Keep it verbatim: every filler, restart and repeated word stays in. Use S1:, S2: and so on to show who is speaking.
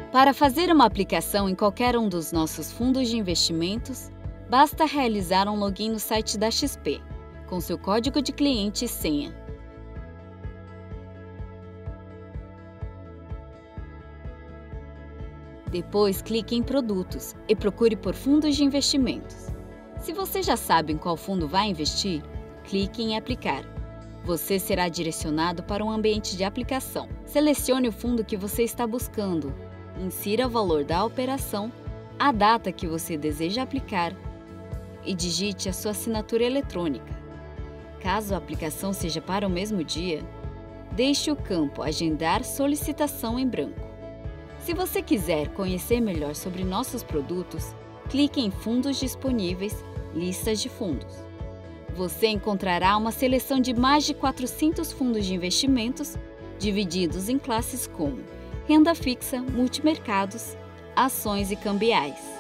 S1: Para fazer uma aplicação em qualquer um dos nossos fundos de investimentos, basta realizar um login no site da X P, com seu código de cliente e senha. Depois, clique em Produtos e procure por Fundos de Investimentos. Se você já sabe em qual fundo vai investir, clique em Aplicar. Você será direcionado para um ambiente de aplicação. Selecione o fundo que você está buscando, insira o valor da operação, a data que você deseja aplicar e digite a sua assinatura eletrônica. Caso a aplicação seja para o mesmo dia, deixe o campo Agendar solicitação em branco. Se você quiser conhecer melhor sobre nossos produtos, clique em Fundos disponíveis, Listas de fundos. Você encontrará uma seleção de mais de quatrocentos fundos de investimentos, divididos em classes como renda fixa, multimercados, ações e cambiais.